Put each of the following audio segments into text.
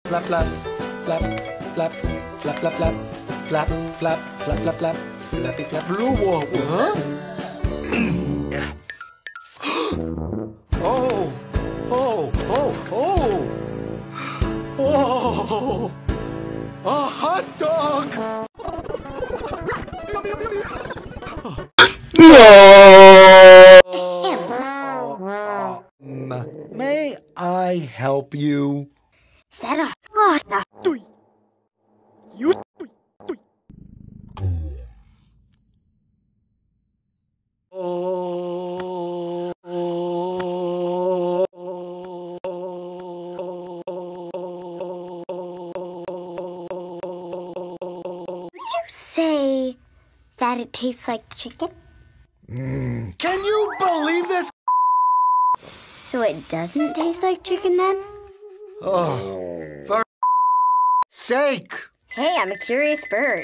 Flap, flap, flap, flap, flap, flap, flap, flap, flap, flap, flap, flap, flappy, flap, blue wall, huh? Oh, oh, oh, oh, oh, a hot dog. No! May I help you? Oh. Would you say that it tastes like chicken? Can you believe this? So it doesn't taste like chicken then? Oh, for sake! Hey, I'm a curious bird.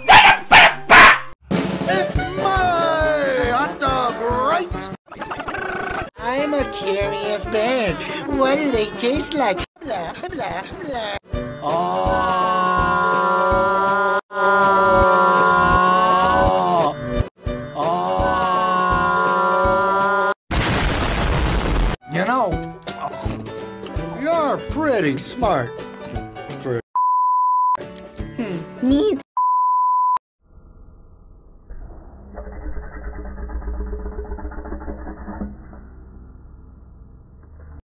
It's my hot dog, right? I'm a curious bird. What do they taste like? Blah, blah, blah. Oh. You know, you're pretty smart. Needs